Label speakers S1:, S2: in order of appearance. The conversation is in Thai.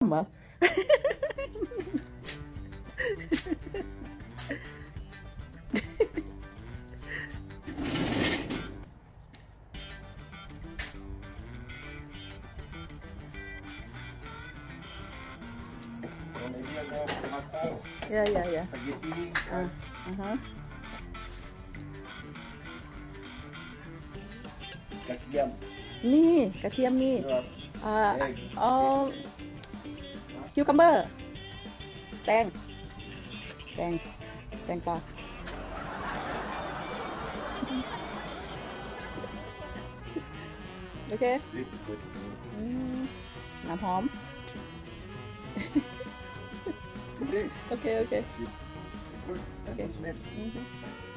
S1: เหรอ Yeah, yeah, yeah. Uh-huh.
S2: กระเทียม
S1: มีกระเทียมมีเอาคิวคัมเบอร์แตงกวาโอเคน้ำหอม โอเค